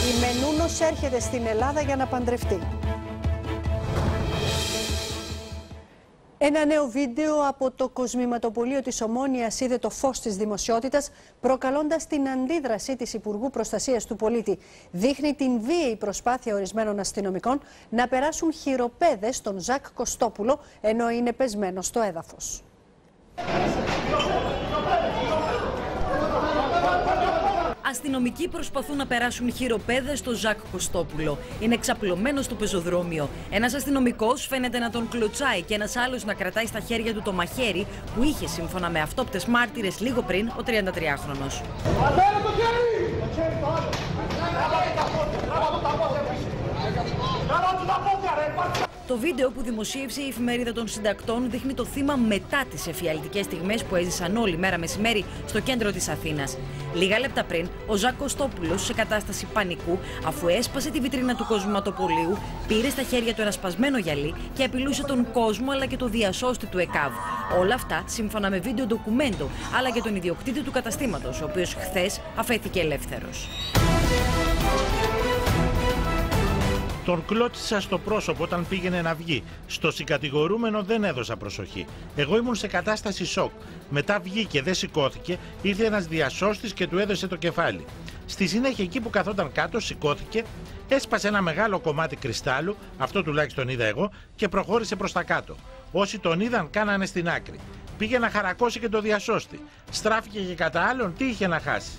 Η Μενούνος έρχεται στην Ελλάδα για να παντρευτεί. Ένα νέο βίντεο από το κοσμηματοπωλείο της Ομόνοιας είδε το φως της δημοσιότητας, προκαλώντας την αντίδραση της Υπουργού Προστασίας του Πολίτη. Δείχνει την βίαιη προσπάθεια ορισμένων αστυνομικών να περάσουν χειροπέδες στον Ζακ Κωστόπουλο, ενώ είναι πεσμένο στο έδαφος. Αστυνομικοί προσπαθούν να περάσουν χειροπέδες στο Ζακ Κωστόπουλο. Είναι εξαπλωμένος στο πεζοδρόμιο. Ένας αστυνομικός φαίνεται να τον κλωτσάει και ένας άλλος να κρατάει στα χέρια του το μαχαίρι που είχε, σύμφωνα με αυτόπτες μάρτυρες, λίγο πριν ο 33χρονος. Το βίντεο που δημοσίευσε η εφημερίδα των συντακτών δείχνει το θύμα μετά τις εφιαλτικές στιγμές που έζησαν όλη μέρα μεσημέρι στο κέντρο της Αθήνας. Λίγα λεπτά πριν, ο Ζακ Κωστόπουλος, σε κατάσταση πανικού, αφού έσπασε τη βιτρίνα του κοσμηματοπωλείου, πήρε στα χέρια του ένα σπασμένο γυαλί και απειλούσε τον κόσμο αλλά και το διασώστη του ΕΚΑΒ. Όλα αυτά σύμφωνα με βίντεο ντοκουμέντο, αλλά και τον ιδιοκτήτη του καταστήματος, ο οποίος χθες αφέθηκε ελεύθερος. Τον κλώτσισα στο πρόσωπο όταν πήγαινε να βγει. Στο συγκατηγορούμενο δεν έδωσα προσοχή. Εγώ ήμουν σε κατάσταση σοκ. Μετά βγήκε, δεν σηκώθηκε, ήρθε ένας διασώστης και του έδωσε το κεφάλι. Στη συνέχεια, εκεί που καθόταν κάτω, σηκώθηκε, έσπασε ένα μεγάλο κομμάτι κρυστάλλου, αυτό τουλάχιστον είδα εγώ, και προχώρησε προς τα κάτω. Όσοι τον είδαν, κάνανε στην άκρη. Πήγε να χαρακώσει και το διασώστη. Στράφηκε και κατά άλλον, τι είχε να χάσει.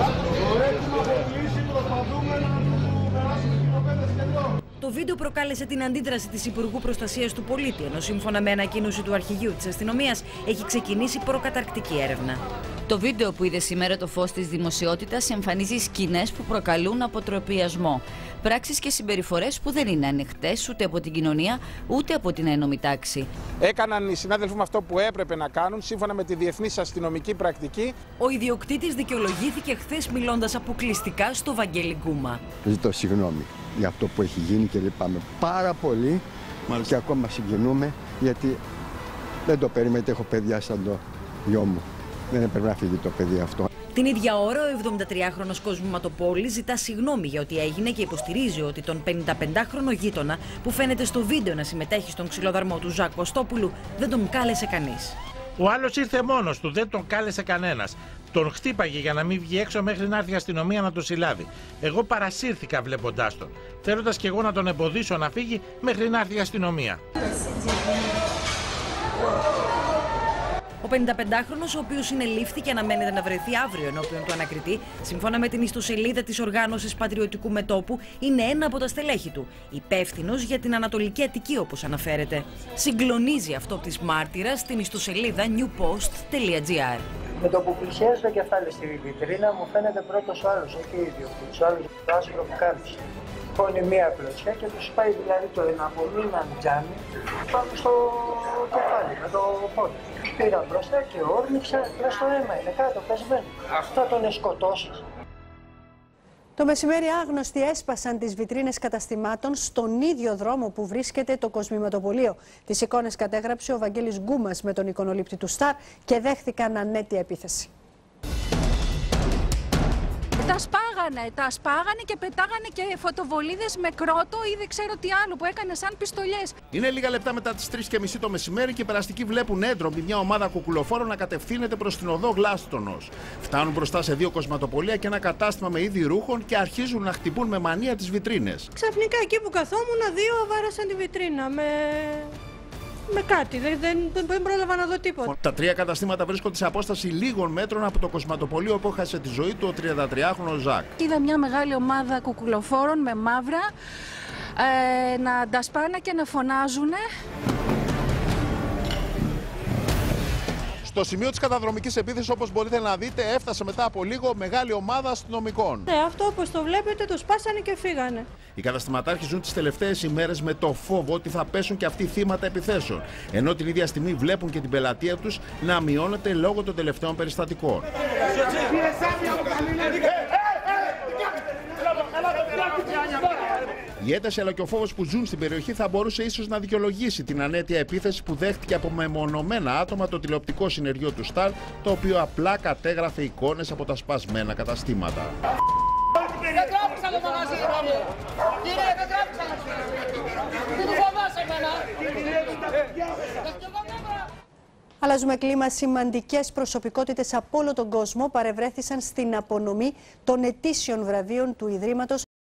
Το βίντεο προκάλεσε την αντίδραση της Υπουργού Προστασίας του Πολίτη, ενώ σύμφωνα με ανακοίνωση του Αρχηγείου της Αστυνομίας έχει ξεκινήσει προκαταρκτική έρευνα. Το βίντεο που είδε σήμερα το φως της δημοσιότητας εμφανίζει σκηνές που προκαλούν αποτροπιασμό. Πράξεις και συμπεριφορές που δεν είναι ανοιχτές ούτε από την κοινωνία ούτε από την ένομη τάξη. Έκαναν οι συνάδελφοι μου αυτό που έπρεπε να κάνουν σύμφωνα με τη διεθνής αστυνομική πρακτική. Ο ιδιοκτήτης δικαιολογήθηκε χθες μιλώντας αποκλειστικά στο Βαγγέλη Γκούμα. Ζητώ συγγνώμη για αυτό που έχει γίνει και λυπάμαι πάρα πολύ. Μάλιστα. Και ακόμα συγκινούμε γιατί δεν το περιμένετε, έχω παιδιά σαν το γιο μου. Δεν έπρεπε να φύγει το παιδί αυτό. Την ίδια ώρα, ο 73χρονος κοσμηματοπόλης ζητά συγγνώμη για ό,τι έγινε και υποστηρίζει ότι τον 55χρονο γείτονα που φαίνεται στο βίντεο να συμμετέχει στον ξυλοδαρμό του Ζακ Κωστόπουλου δεν τον κάλεσε κανείς. Ο άλλος ήρθε μόνος του, δεν τον κάλεσε κανένας. Τον χτύπαγε για να μην βγει έξω μέχρι να έρθει η αστυνομία να τον συλλάβει. Εγώ παρασύρθηκα βλέποντάς τον, θέλοντας και εγώ να τον εμποδίσω να φύγει μέχρι να έρθει η αστυνομία. Ο 55χρονος, ο οποίος συνελήφθη και αναμένεται να βρεθεί αύριο ενώπιον του ανακριτή, σύμφωνα με την ιστοσελίδα της Οργάνωσης Πατριωτικού Μετώπου, είναι ένα από τα στελέχη του, υπεύθυνος για την Ανατολική Αττική, όπως αναφέρεται. Συγκλονίζει αυτό της μάρτυρας στην ιστοσελίδα newpost.gr. Με το που πλησιάζει το κεφάλι στη βιτρίνα, μου φαίνεται πρώτος ο άλλος, όχι ο ιδιοκτήτης, ο άλλος το άσπρο που κάλυψε. Πόνει μία κλωτσιά και του πάει δηλαδή το ένα από μήναν τζάμι πάνω στο κεφάλι με το πόδι. Πήρα μπροστά και όρμηξα μες στο αίμα, είναι κάτω πεσμένο. Θα τον σκοτώσεις. Το μεσημέρι άγνωστοι έσπασαν τις βιτρίνες καταστημάτων στον ίδιο δρόμο που βρίσκεται το κοσμηματοπωλείο. Τις εικόνες κατέγραψε ο Βαγγέλης Γκούμας με τον εικονολήπτη του Σταρ και δέχθηκαν ανέτεια επίθεση. Τα σπάγανε και πετάγανε και φωτοβολίδες με κρότο ή δεν ξέρω τι άλλο που έκανε σαν πιστολιές. Είναι λίγα λεπτά μετά τις 3:30 το μεσημέρι και οι περαστικοί βλέπουν έντροπη μια ομάδα κουκουλοφόρων να κατευθύνεται προς την οδό Γλάστονος. Φτάνουν μπροστά σε δύο κοσματοπωλεία και ένα κατάστημα με είδη ρούχων και αρχίζουν να χτυπούν με μανία τις βιτρίνες. Ξαφνικά εκεί που καθόμουν, δύο βάρασαν τη βιτρίνα με κάτι, δεν πρόλαβα να δω τίποτα. Τα τρία καταστήματα βρίσκονται σε απόσταση λίγων μέτρων από το κοσματοπωλείο που έχασε τη ζωή του ο 33χρονος Ζακ. Είδα μια μεγάλη ομάδα κουκουλοφόρων με μαύρα να τα σπάνε και να φωνάζουνε. Στο σημείο της καταδρομικής επίθεσης, όπως μπορείτε να δείτε, έφτασε μετά από λίγο μεγάλη ομάδα αστυνομικών. Ναι, αυτό όπως το βλέπετε το σπάσανε και φύγανε. Οι καταστηματάρχοι ζουν τις τελευταίες ημέρες με το φόβο ότι θα πέσουν και αυτοί θύματα επιθέσεων, ενώ την ίδια στιγμή βλέπουν και την πελατεία τους να μειώνεται λόγω των τελευταίων περιστατικών. Η ένταση αλλά και ο φόβος που ζουν στην περιοχή θα μπορούσε ίσως να δικαιολογήσει την ανέτεια επίθεση που δέχτηκε από μεμονωμένα άτομα το τηλεοπτικό συνεργείο του Σταρ, το οποίο απλά κατέγραφε εικόνες από τα σπασμένα καταστήματα. άλλο μαγαζί, κύριε, δεν τράβηξα να σου. Τι του φοβάσαι εμένα. Αλλάζουμε κλίμα. Σημαντικές προσωπικότητες από όλο τον κόσμο παρευρέθησαν στην απονομή των ετήσιων βραβείων του Ιδρύματος